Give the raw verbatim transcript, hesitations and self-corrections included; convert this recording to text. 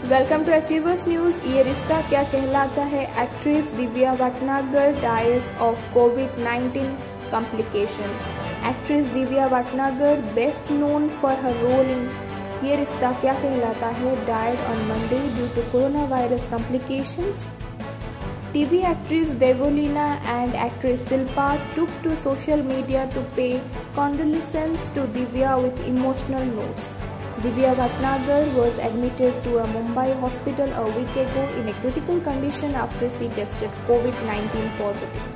Welcome to achievers news. ये रिश्ता क्या कहलाता है। Actress Divya Bhatnagar dies of covid nineteen complications. Actress Divya Bhatnagar, best known for her role in ये रिश्ता क्या कहलाता है, died on Monday due to coronavirus complications. T V actress Devolina and actress Silpa took to social media to pay condolences to Divya with emotional notes. Divya Bhatnagar was admitted to a Mumbai hospital a week ago in a critical condition after she tested COVID nineteen positive.